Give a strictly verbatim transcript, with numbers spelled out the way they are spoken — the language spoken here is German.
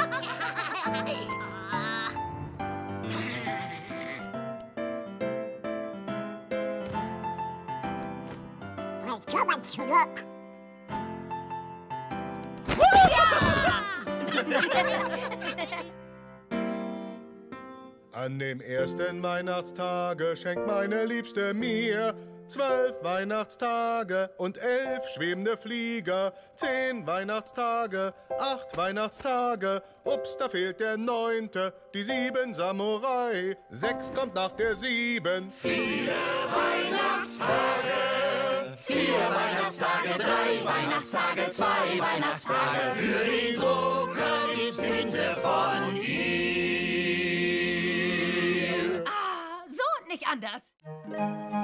Willkommen zurück. An dem ersten Weihnachtstage schenkt meine Liebste mir zwölf Weihnachtstage und elf schwebende Flieger, zehn Weihnachtstage, acht Weihnachtstage, ups, da fehlt der neunte, die sieben Samurai, sechs kommt nach der sieben. Vier Weihnachtstage, vier Weihnachtstage, drei Weihnachtstage, zwei Weihnachtstage, für den Drucker die Tinte von ihr. Ah, so und nicht anders.